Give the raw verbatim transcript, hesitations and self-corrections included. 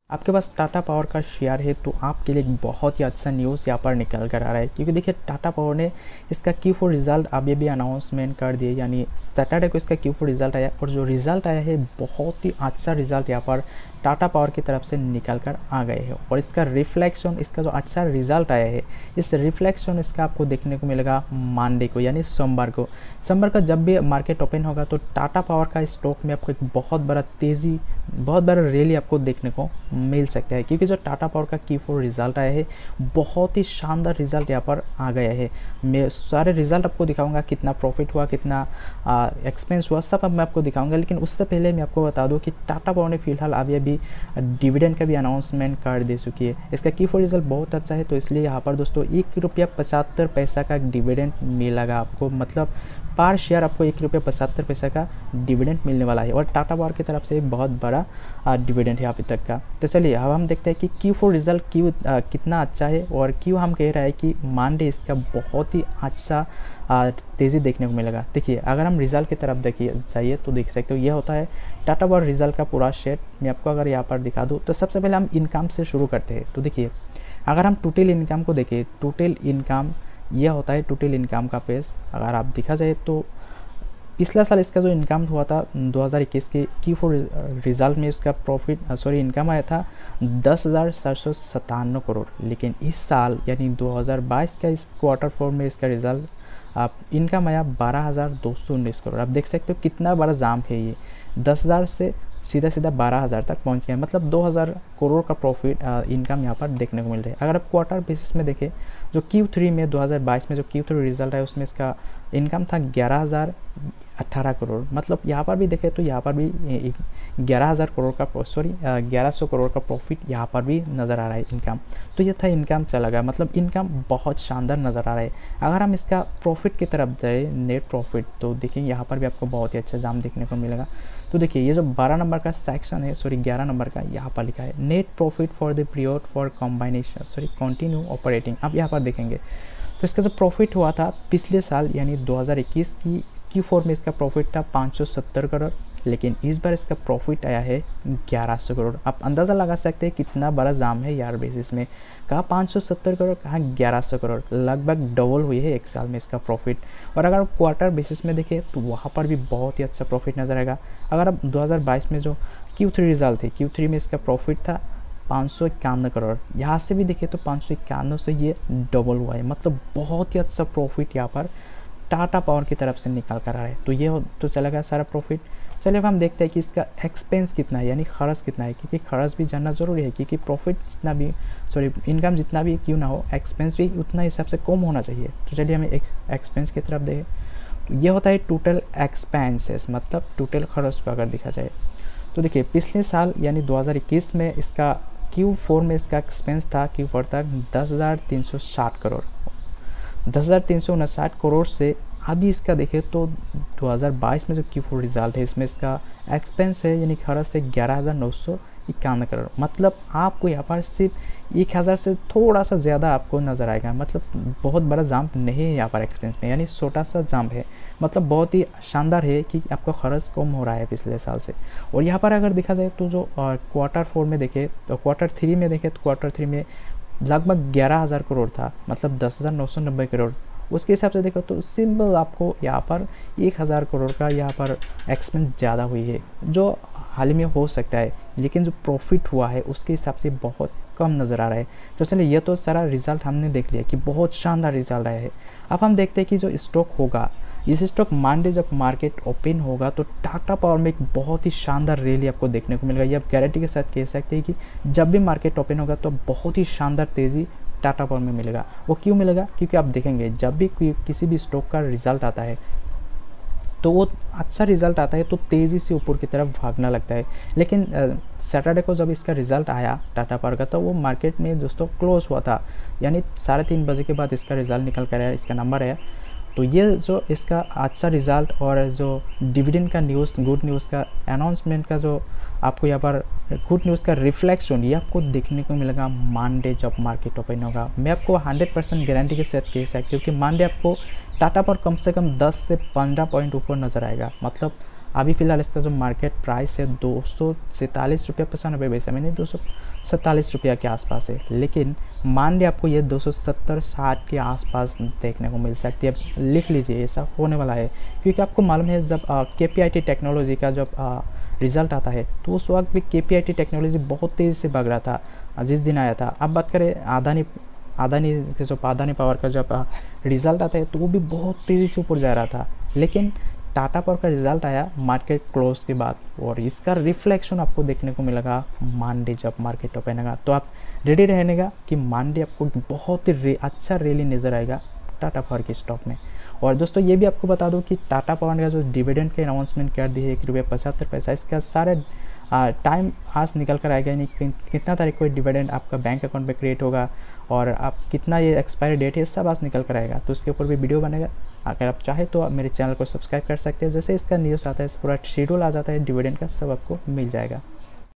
आपके पास टाटा पावर का शेयर है तो आपके लिए एक बहुत ही अच्छा न्यूज़ यहाँ पर निकल कर आ रहा है, क्योंकि देखिए टाटा पावर ने इसका क्यू फोर रिज़ल्ट अभी अभी अनाउंसमेंट कर दिए, यानी सैटरडे को इसका क्यू फोर रिज़ल्ट आया और जो रिज़ल्ट आया है बहुत ही अच्छा रिज़ल्ट यहाँ पर टाटा पावर की तरफ से निकल कर आ गए हैं। और इसका रिफ्लेक्शन, इसका जो अच्छा रिज़ल्ट आया है इस रिफ्लेक्शन इसका आपको देखने को मिलेगा मंडे को, यानी सोमवार को। सोमवार का जब भी मार्केट ओपन होगा तो टाटा पावर का स्टॉक में आपको एक बहुत बड़ा तेज़ी, बहुत बड़ा रैली आपको देखने को मिल सकता है, क्योंकि जो टाटा पावर का क्यू फोर रिज़ल्ट आया है बहुत ही शानदार रिज़ल्ट यहाँ पर आ गया है। मैं सारे रिज़ल्ट आपको दिखाऊंगा, कितना प्रॉफिट हुआ, कितना एक्सपेंस हुआ, सब अब मैं आपको दिखाऊंगा। लेकिन उससे पहले मैं आपको बता दूं कि टाटा पावर ने फिलहाल अभी अभी डिविडेंड का भी अनाउंसमेंट कर दे चुकी है। इसका क्यू फोर रिज़ल्ट बहुत अच्छा है, तो इसलिए यहाँ पर दोस्तों एक रुपया पचहत्तर पैसा का डिविडेंड मिलेगा आपको, मतलब पर शेयर आपको एक रुपये पचहत्तर पैसा का डिविडेंड मिलने वाला है। और टाटा पावर की तरफ से बहुत बड़ा डिविडेंड है अभी तक का। तो चलिए अब हम देखते हैं कि क्यू फोर रिज़ल्ट क्यों कितना अच्छा है और क्यों हम कह रहे हैं कि मंडे इसका बहुत ही अच्छा तेज़ी देखने को मिलेगा। देखिए अगर हम रिज़ल्ट की तरफ देखिए चाहिए तो देख सकते हो, ये होता है टाटा पावर रिज़ल्ट का पूरा शेट। मैं आपको अगर यहाँ पर दिखा दूँ तो सबसे पहले हम इनकम से शुरू करते हैं। तो देखिए अगर हम टोटल इनकम को देखें, टोटल इनकम यह होता है टोटल इनकम का पेज। अगर आप देखा जाए तो पिछला साल इसका जो इनकम हुआ था दो हज़ार इक्कीस के क्यू फोर रिज़ल्ट में इसका प्रॉफिट सॉरी इनकम आया था दस हज़ार सात सौ सतानवे करोड़। लेकिन इस साल यानी दो हज़ार बाईस का इस क्वार्टर फोर में इसका रिज़ल्ट आप इनकम आया बारह हज़ार दो सौ उन्नीस करोड़। आप देख सकते हो कितना बड़ा जाम है, ये दस हज़ार से सीधा सीधा बारह हज़ार तक पहुंच गया, मतलब दो हज़ार करोड़ का प्रॉफिट इनकम यहाँ पर देखने को मिल रहा है। अगर आप क्वार्टर बेसिस में देखें, जो क्यू थ्री में दो हज़ार बाईस में जो क्यू थ्री रिजल्ट है उसमें इसका इनकम था ग्यारह हज़ार अट्ठारह करोड़। मतलब यहाँ पर भी देखें तो यहाँ पर भी ग्यारह हज़ार करोड़ का सॉरी ग्यारह सौ करोड़ का प्रॉफिट यहाँ पर भी नज़र आ रहा है इनकम। तो ये था इनकम चला गया, मतलब इनकम बहुत शानदार नज़र आ रहा है। अगर हम इसका प्रॉफिट की तरफ जाए, नेट प्रॉफिट, तो देखिए यहाँ पर भी आपको बहुत ही अच्छा जाम देखने को मिलेगा। तो देखिए ये जो बारह नंबर का सेक्शन है, सॉरी ग्यारह नंबर का, यहाँ पर लिखा है net profit for the period for combination sorry continue operating. अब यहाँ पर देखेंगे तो इसका जो प्रॉफिट हुआ था पिछले साल यानी दो हज़ार इक्कीस की क्यू फोर में इसका प्रॉफिट था पाँच सौ सत्तर करोड़, लेकिन इस बार इसका प्रॉफिट आया है ग्यारह सौ करोड़। आप अंदाज़ा लगा सकते हैं कितना बड़ा जाम है यार बेसिस में, कहाँ पाँच सौ सत्तर करोड़, कहाँ ग्यारह सौ करोड़, लगभग डबल हुई है एक साल में इसका प्रॉफिट। और अगर क्वार्टर बेसिस में देखें तो वहाँ पर भी बहुत ही अच्छा प्रॉफिट नज़र आएगा। अगर आप दो हज़ार बाईस में जो क्यू थ्री रिजल्ट थे, क्यू थ्री में इसका प्रॉफिट था पाँच सौ इक्यानवे करोड़, यहाँ से भी देखें तो पाँच सौ इक्यानवे से ये डबल हुआ है, मतलब बहुत ही अच्छा प्रॉफिट यहाँ पर टाटा पावर की तरफ से निकल कर आ रहा है। तो ये हो तो चला गया सारा प्रॉफिट। चलिए अब हम देखते हैं कि इसका एक्सपेंस कितना है, यानी खर्च कितना है, क्योंकि खर्च भी जानना ज़रूरी है, क्योंकि प्रॉफिट जितना भी सॉरी इनकम जितना भी क्यों ना हो, एक्सपेंस भी उतना हिसाब से कम होना चाहिए। तो चलिए हमें एक एक्सपेंस की तरफ देखें, तो ये होता है टोटल एक्सपेंसेस, मतलब टोटल खर्च को अगर देखा जाए तो देखिए पिछले साल यानी दो हज़ार इक्कीस में इसका क्यू फोर में इसका एक्सपेंस था क्यू फोर तक दस हज़ार तीन सौ साठ करोड़, दस हज़ार तीन सौ उनसाठ करोड़ से अभी इसका देखें तो दो हज़ार बाईस में जो क्यू फोर रिजल्ट है इसमें इसका एक्सपेंस है यानी खर्च है ग्यारह हज़ार नौ सौ इक्यानवे करोड़। मतलब आपको यहाँ पर सिर्फ एक हज़ार से थोड़ा सा ज़्यादा आपको नज़र आएगा, मतलब बहुत बड़ा जाम नहीं है यहाँ पर एक्सपेंस में, यानी छोटा सा जाम है। मतलब बहुत ही शानदार है कि आपका खर्च कम हो रहा है पिछले साल से। और यहाँ पर अगर देखा जाए तो जो क्वार्टर फोर में देखें तो क्वार्टर थ्री में देखें तो क्वार्टर थ्री में लगभग ग्यारह हज़ार करोड़ था, मतलब दस हज़ार नौ सौ नब्बे करोड़। उसके हिसाब से देखो तो सिंपल आपको यहाँ पर एक हज़ार करोड़ का यहाँ पर एक्सपेंस ज़्यादा हुई है, जो हाल ही में हो सकता है, लेकिन जो प्रॉफिट हुआ है उसके हिसाब से बहुत कम नज़र आ रहा है। तो चलिए ये तो सारा रिज़ल्ट हमने देख लिया कि बहुत शानदार रिज़ल्ट आया है। अब हम देखते हैं कि जो स्टॉक होगा, इस स्टॉक मंडे जब मार्केट ओपन होगा तो टाटा पावर में एक बहुत ही शानदार रैली आपको देखने को मिलेगा। ये आप गारंटी के साथ कह सकते हैं कि जब भी मार्केट ओपन होगा तो बहुत ही शानदार तेज़ी टाटा पावर में मिलेगा। वो क्यों मिलेगा? क्योंकि आप देखेंगे जब भी किसी भी स्टॉक का रिज़ल्ट आता है तो वो अच्छा रिज़ल्ट आता है तो तेज़ी से ऊपर की तरफ भागना लगता है। लेकिन सैटरडे को जब इसका रिज़ल्ट आया टाटा पावर का तो वो मार्केट में दोस्तों क्लोज हुआ था, यानी साढ़े तीन बजे के बाद इसका रिज़ल्ट निकल कर आया, इसका नंबर आया। तो ये जो इसका अच्छा रिज़ल्ट और जो डिविडेंड का न्यूज़, गुड न्यूज़ का अनाउंसमेंट का जो आपको यहाँ पर गुड न्यूज़ का रिफ्लेक्शन ये आपको देखने को मिलेगा मंडे जब मार्केट ओपन होगा। मैं आपको हंड्रेड परसेंट गारंटी के साथ कह सकती हूँ कि मंडे आपको टाटा पर कम से कम दस से पंद्रह पॉइंट ऊपर नज़र आएगा। मतलब अभी फ़िलहाल इसका जो मार्केट प्राइस है दो सौ सैंतालीस रुपये पचानवे पैसे में, नहीं दो सौ सैंतालीस रुपया के आसपास है। लेकिन मान लिया आपको ये दो सौ सत्तर साठ के आसपास देखने को मिल सकती है। लिख लीजिए ऐसा होने वाला है, क्योंकि आपको मालूम है जब के पी आई टी टेक्नोलॉजी का जब रिज़ल्ट आता है तो उस वक्त भी के पी आई टी टेक्नोलॉजी बहुत तेज़ी से भाग रहा था जिस दिन आया था। अब बात करें अदानी अदानी के जो अदानी पावर का जब रिज़ल्ट आता है तो वो भी बहुत तेज़ी से ऊपर जा रहा था। लेकिन टाटा पावर का रिज़ल्ट आया मार्केट क्लोज के बाद, और इसका रिफ्लेक्शन आपको देखने को मिलेगा मंडे जब मार्केट ओपन होगा। तो आप रेडी रहनेगा कि मंडे आपको बहुत ही रे, अच्छा रैली नज़र आएगा टाटा पावर के स्टॉक में। और दोस्तों ये भी आपको बता दूं कि टाटा पावर का जो डिविडेंड का अनाउंसमेंट कर दी है एक रुपये पचहत्तर पैसा, इसका सारे टाइम आज निकल कर आएगा, यानी कितना तारीख को डिविडेंड आपका बैंक अकाउंट में क्रिएट होगा और आप कितना ये एक्सपायरी डेट है सब आज निकल कर आएगा। तो उसके ऊपर भी वीडियो बनेगा, अगर आप चाहे तो आप मेरे चैनल को सब्सक्राइब कर सकते हैं। जैसे इसका न्यूज़ आता है पूरा शेड्यूल आ जाता है डिविडेंड का, सब आपको मिल जाएगा।